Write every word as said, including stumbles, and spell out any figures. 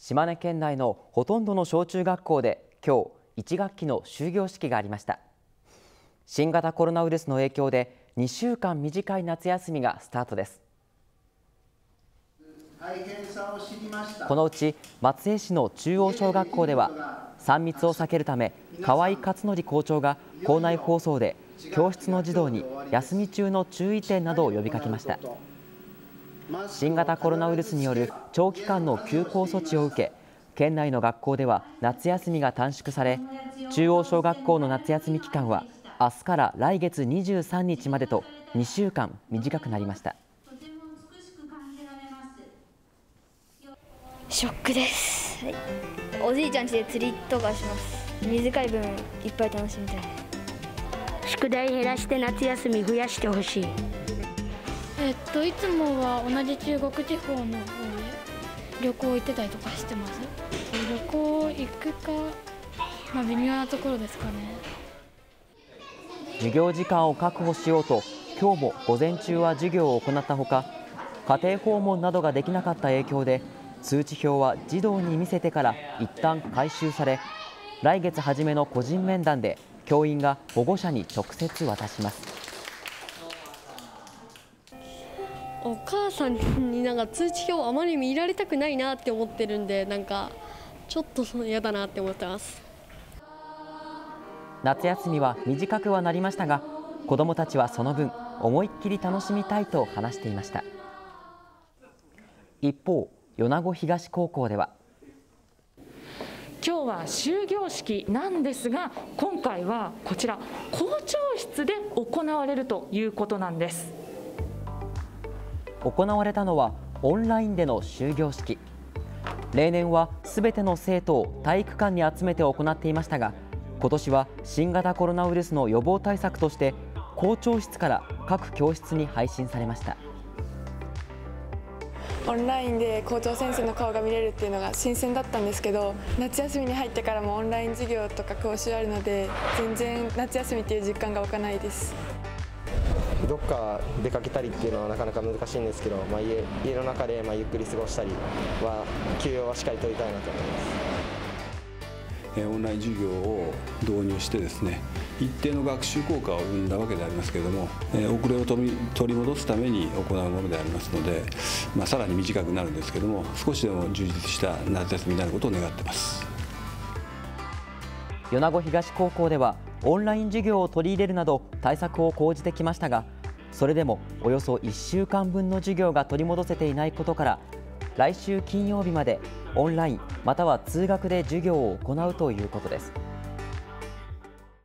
島根県内のほとんどの小中学校で今日いち学期の終業式がありました。新型コロナウイルスの影響でにしゅうかん短い夏休みがスタートです。このうち松江市の中央小学校ではさん密を避けるため河合克則校長が校内放送で教室の児童に休み中の注意点などを呼びかけました。新型コロナウイルスによる長期間の休校措置を受け、県内の学校では夏休みが短縮され、中央小学校の夏休み期間は明日から来月にじゅうさんにちまでとにしゅうかん短くなりました。 ショックです、はい、おじいちゃん家で釣りとかします。短い分いっぱい楽しみたい。 宿題減らして夏休み増やしてほしい。 えっといつもは同じ中国地方の方へ旅行行ってたりとかしてます。旅行行くか、まあ、微妙なところですかね。 授業時間を確保しようと今日も午前中は授業を行ったほか、家庭訪問などができなかった影響で通知表は児童に見せてから一旦回収され、来月初めの個人面談で教員が保護者に直接渡します。 お母さんになんか通知表をあまり見られたくないなって思ってるんで、なんかちょっと嫌だなって思ってます。 夏休みは短くはなりましたが、子どもたちはその分思いっきり楽しみたいと話していました。一方、米子東高校では今日は終業式なんですが、今回はこちら校長室で行われるということなんです。 行われたのはオンラインでの終業式。例年はすべての生徒を体育館に集めて行っていましたが、今年は新型コロナウイルスの予防対策として校長室から各教室に配信されました。 オンラインで校長先生の顔が見れるっていうのが新鮮だったんですけど、夏休みに入ってからもオンライン授業とか講習あるので、全然夏休みっていう実感が湧かないです。 どっか出かけたりっていうのはなかなか難しいんですけど、まあ、家, 家の中でまあゆっくり過ごしたりは休養はしっかり取りたいなと思います。 オンライン授業を導入してですね、一定の学習効果を生んだわけでありますけれども、遅れを取り取り戻すために行うものでありますので、まあ、さらに短くなるんですけれども、少しでも充実した夏休みになることを願っています。 米子東高校ではオンライン授業を取り入れるなど対策を講じてきましたが、それでもおよそいっしゅうかんぶんの授業が取り戻せていないことから、来週金曜日までオンラインまたは通学で授業を行うということです。